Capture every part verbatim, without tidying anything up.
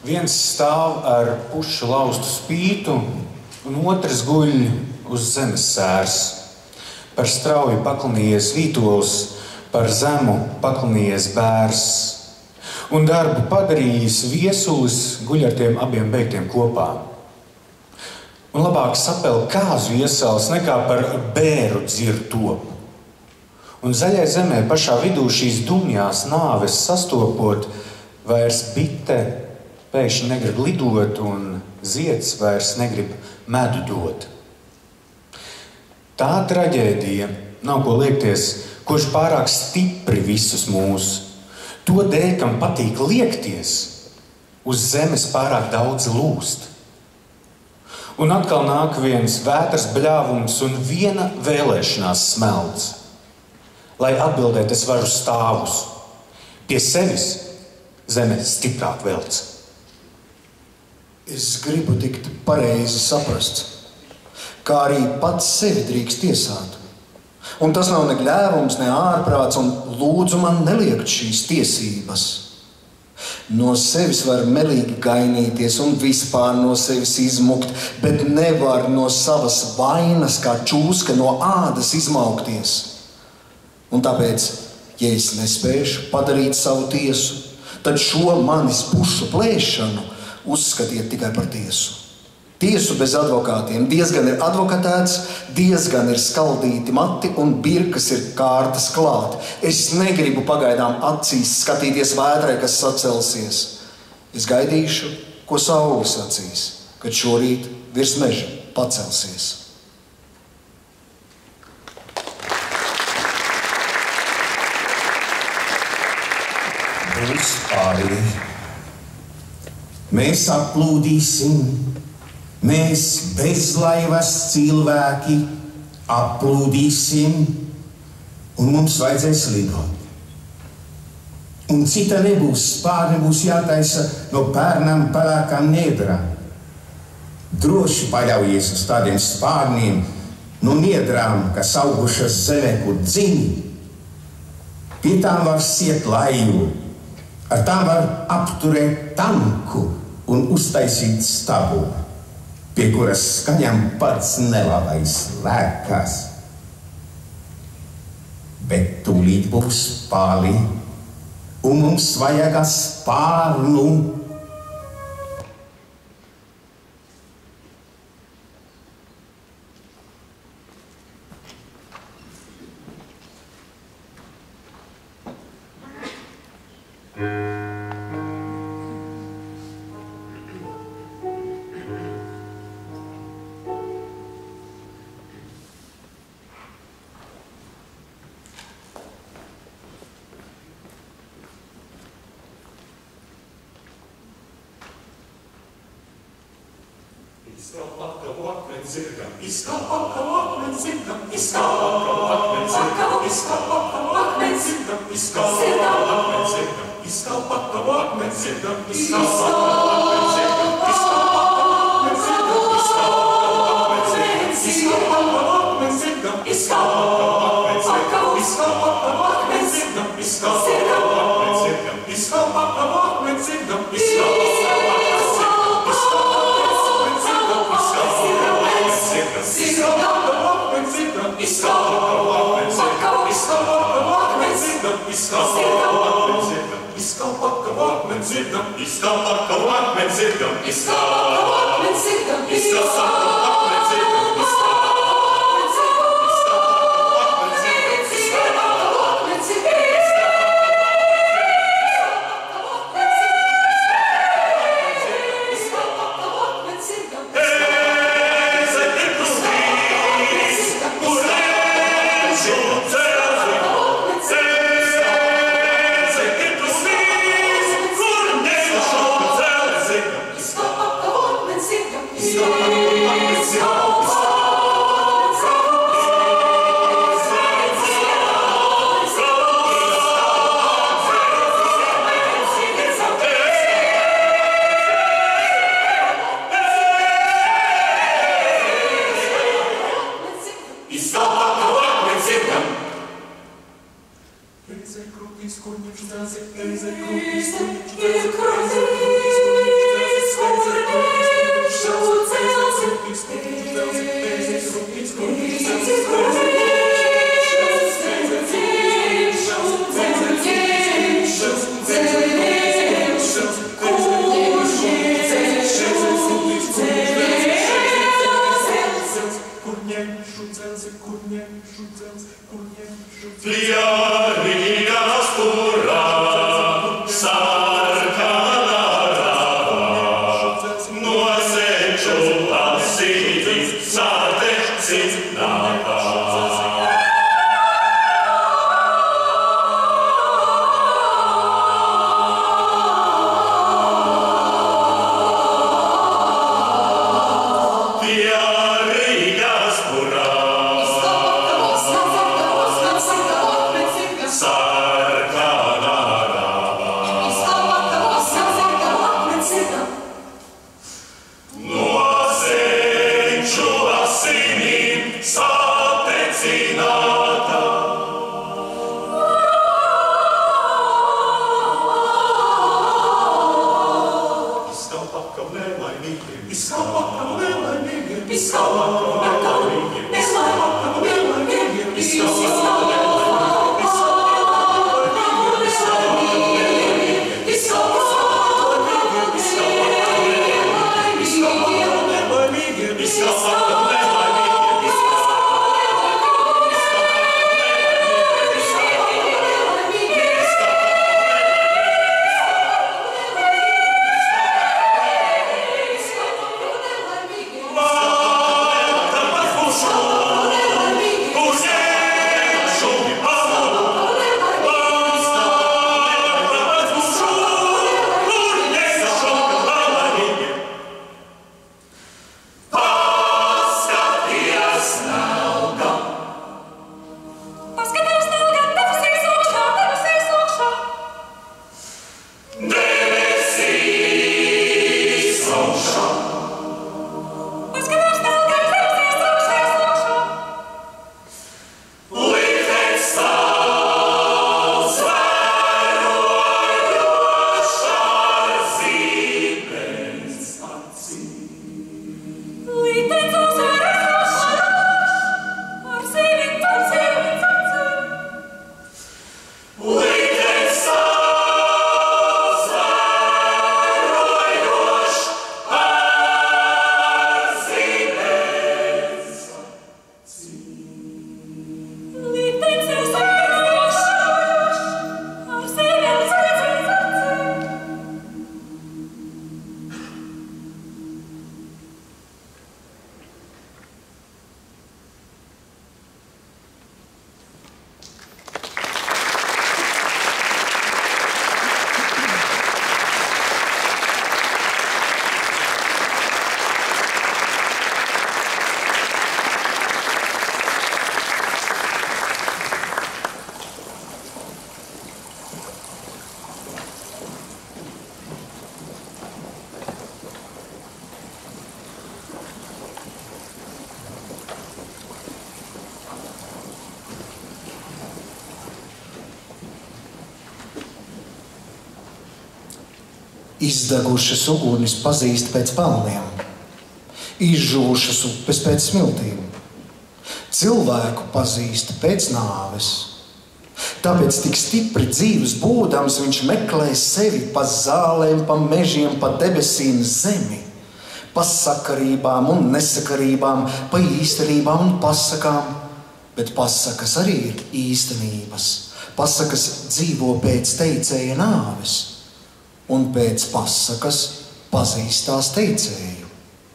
Viens stāv ar pušu laustu spītu, un otrs guļ uz zemes sērs. Par strauju paklinījies vītols, par zemu paklinījies bērs. Un darbu padarījis viesulis guļ ar tiem abiem beigtiem kopā. Un labāk sapel kāzu iesals nekā par bēru dzird topu. Un zaļai zemē pašā vidū šīs dumjās nāves sastopot, vairs bite pēkšņi negrib lidot, un zieds vairs negrib medu dot. Tā traģēdija nav ko liekties, kurš pārāk stipri visus mūs. To dēļ, kam patīk liekties, uz zemes pārāk daudz lūst. Un atkal nāk viens vētras bļāvums un viena vēlēšanās smelts. Lai atbildēt, es varu stāvus. Pie sevis zeme stiprāk velc. Es gribu tikt pareizi saprast, kā arī pats sevi drīkst tiesāt. Un tas nav ne gļēvums, ne ārprāts, un lūdzu man neliekt šīs tiesības. No sevis var melīgi gainīties un vispār no sevis izmukt, bet nevar no savas vainas kā čūska no ādas izmaukties. Un tāpēc, ja es nespēšu padarīt savu tiesu, tad šo manis pušu plēšanu uzskatiet tikai par tiesu. Tiesu bez advokātiem diezgan ir advokatēts, diezgan ir skaldīti mati un birkas ir kārtas klāt. Es negribu pagaidām acīs skatīties vētrai, kas sacelsies. Es gaidīšu, ko saule sacīs, kad šorīt virs meža pacelsies. Būs pārī. Mēs aplūdīsim, mēs bezlaivas cilvēki aplūdīsim, un mums vajadzēs lidot. Un cita nebūs, spārni būs jātaisa no pērnām pelēkām niedrām. Droši paļaujies uz tādiem spārniem no niedrām, kas augušas zemē, kur dzini. Pie tām var siet laivu, ar tām var apturēt tanku un uztaisīt stabu, pie kuras skaņam pats nelabais lēkās. Bet tūlīt būs pāli, un mums vajag spārnu. Is Izdegušas ugunis pazīst pēc pelniem, izžuvušas upes pēc smiltīm. Cilvēku pazīst pēc nāves. Tāpēc tik stipri dzīves būdams viņš meklē sevi pa zālēm, pa mežiem, pa debesīm zemi, pa sakarībām un nesakarībām, pa īstenībām un pasakām, bet pasakas arī ir īstenības. Pasakas dzīvo pēc teicēja nāves. Un pēc pasakas pazīstās teicēju.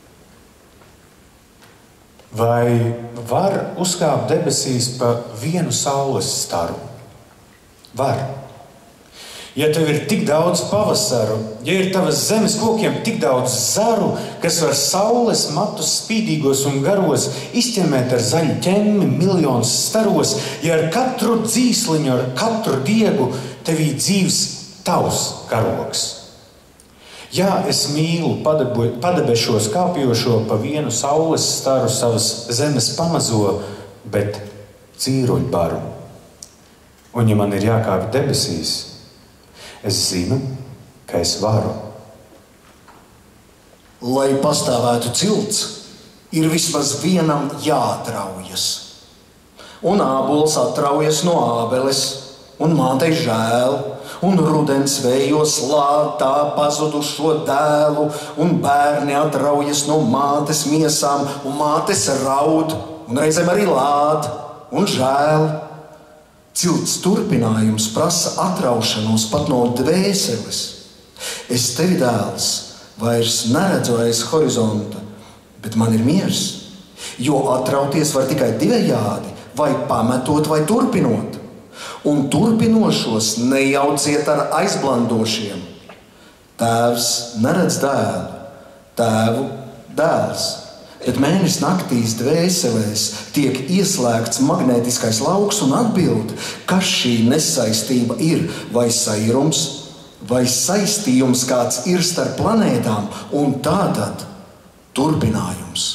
Vai var uzkāpt debesīs pa vienu saules staru? Var. Ja tev ir tik daudz pavasaru, ja ir tavas zemes kokiem tik daudz zaru, kas var saules matus spīdīgos un garos izķemmēt ar zaļu ķemmi miljonus staros, ja ar katru dzīsliņu, ar katru diegu tevī dzīves tavs karogs. Jā, es mīlu padebešos kāpjošo pa vienu saules staru savas zemes pamazo, bet cīruļu baru. Un ja man ir jākāp debesīs, es zinu, ka es varu. Lai pastāvētu cilts, ir vismaz vienam jāatraujas. Un ābols atraujas no ābeles, un mātei žēl, un rudens vējos lād tā pazudušo dēlu, un bērni atraujas no mātes miesām, un mātes raud, un reizēm arī lād, un žēl. Cilts turpinājums prasa atraušanos pat no dvēseles. Es tevi, dēls, vairs neredzu aiz horizonta, bet man ir miers, jo atrauties var tikai divējādi, vai pametot, vai turpinot. Un turpinošos nejauciet ar aizblandošiem. Tēvs neredz dēlu, tēvu dēls, bet mēnesis naktīs dvēselēs tiek ieslēgts magnētiskais lauks un atbild, kas šī nesaistība ir, vai sairums, vai saistījums kāds ir starp planētām, un tātad turpinājums.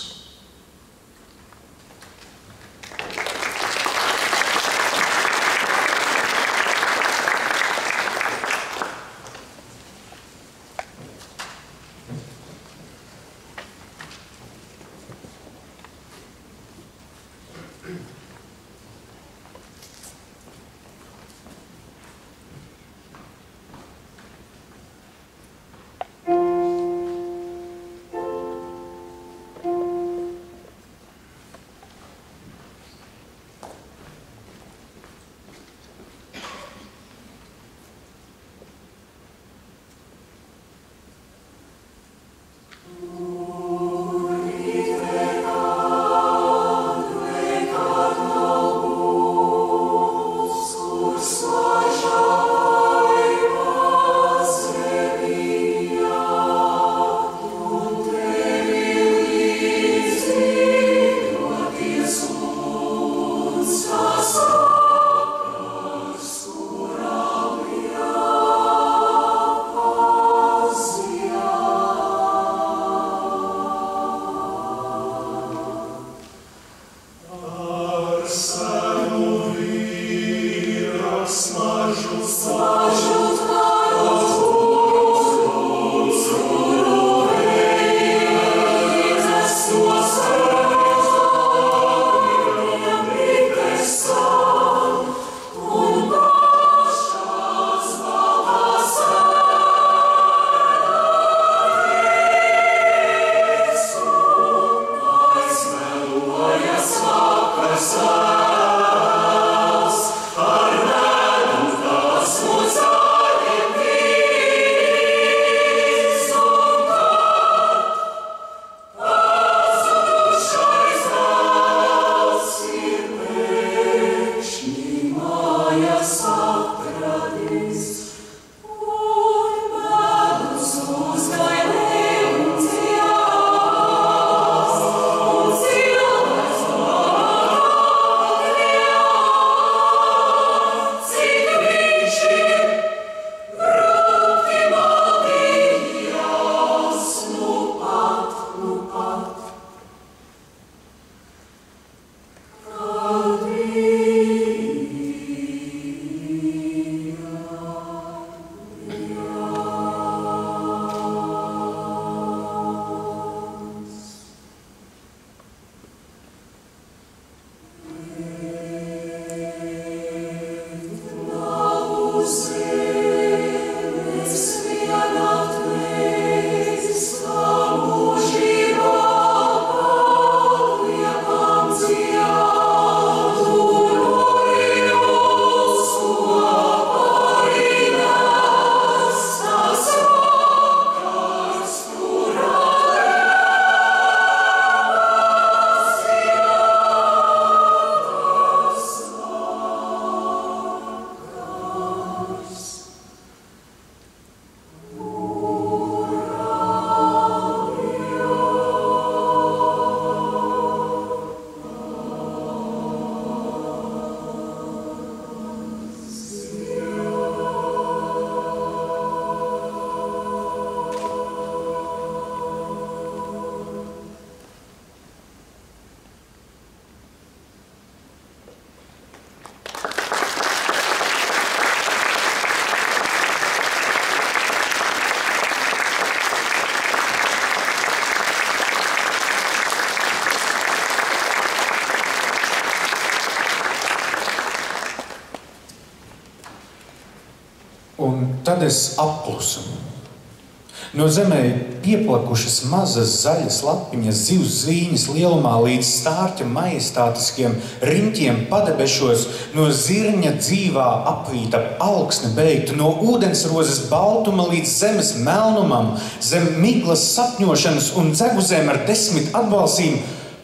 Un tad es apklusu. No zemē pieplakušas mazas zaļas lapiņas, zivs zvīņas lielumā līdz stārķa majestātiskiem riņķiem padebešos, no zirņa dzīvā apvīta alksne beigtu, no ūdensrozes baltuma līdz zemes melnumam, zem miglas sapņošanas un dzeguzēm ar desmit atbalsīm.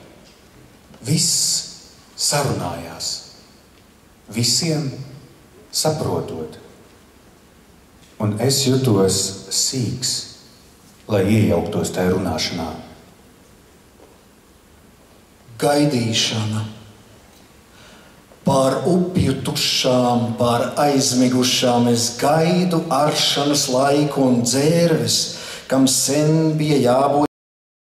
Viss sarunājās, visiem saprotot. Un es jutos sīks, lai iejauktos tajā runāšanā. Gaidīšana. Pār upju tušām, pār aizmigušām es gaidu aršanas laiku un dzērves, kam sen bija jābūt